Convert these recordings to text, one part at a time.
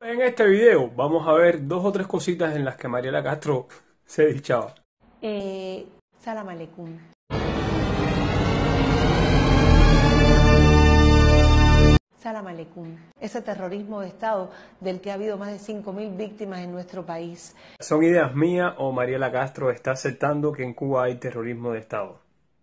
En este video vamos a ver dos o tres cositas en las que Mariela Castro se dichaba. Eh, Salam aleikum. Salam aleikum. Ese terrorismo de Estado del que ha habido más de 5.000 víctimas en nuestro país. ¿Son ideas mías o Mariela Castro está aceptando que en Cuba hay terrorismo de Estado?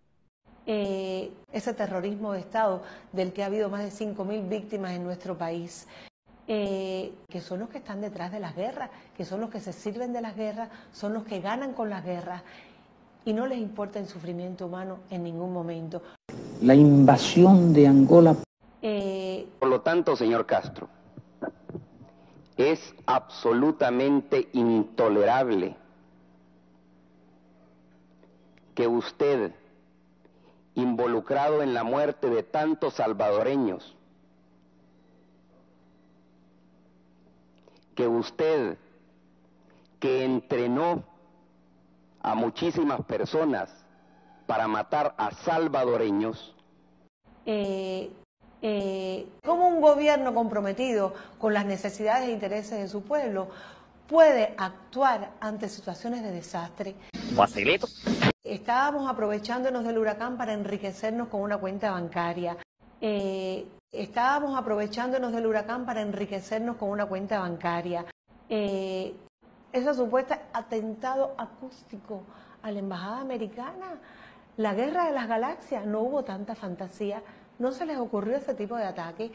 Ese terrorismo de Estado del que ha habido más de 5.000 víctimas en nuestro país. Que son los que están detrás de las guerras, que son los que se sirven de las guerras, son los que ganan con las guerras y no les importa el sufrimiento humano en ningún momento. La invasión de Angola. Por lo tanto, señor Castro, es absolutamente intolerable que usted, involucrado en la muerte de tantos salvadoreños, que usted, que entrenó a muchísimas personas para matar a salvadoreños, ¿Cómo un gobierno comprometido con las necesidades e intereses de su pueblo puede actuar ante situaciones de desastre? facilito. Estábamos aprovechándonos del huracán para enriquecernos con una cuenta bancaria. Estábamos aprovechándonos del huracán para enriquecernos con una cuenta bancaria. Ese supuesto atentado acústico a la embajada americana, la guerra de las galaxias, no hubo tanta fantasía, no se les ocurrió ese tipo de ataque.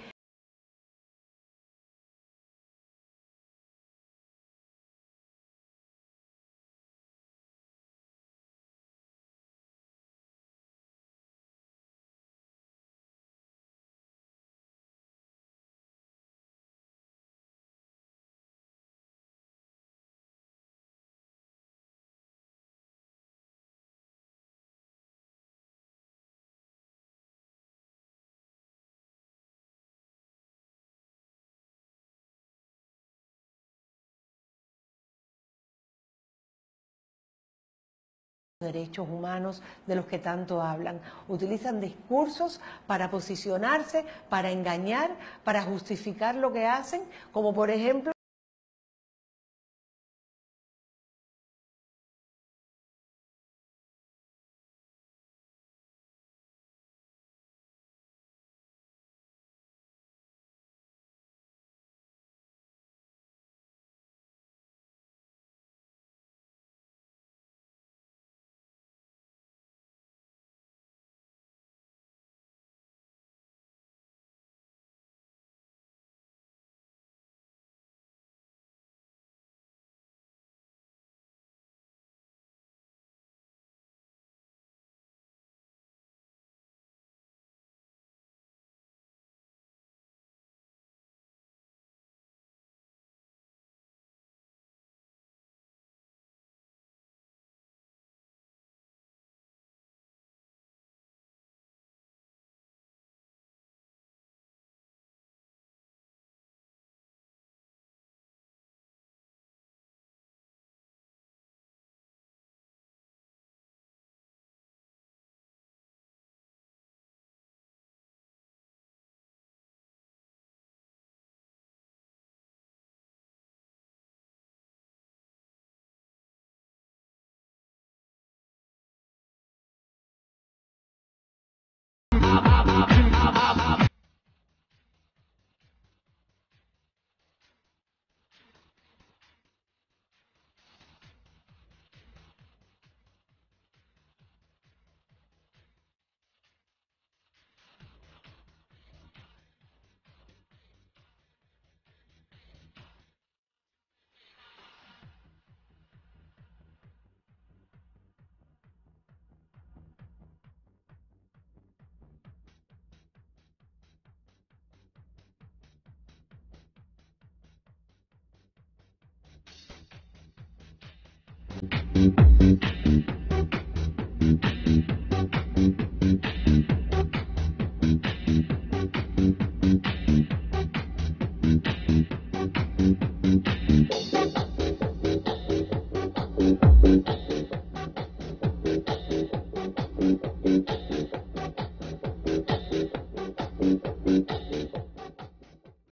Derechos humanos de los que tanto hablan. Utilizan discursos para posicionarse, para engañar, para justificar lo que hacen, como por ejemplo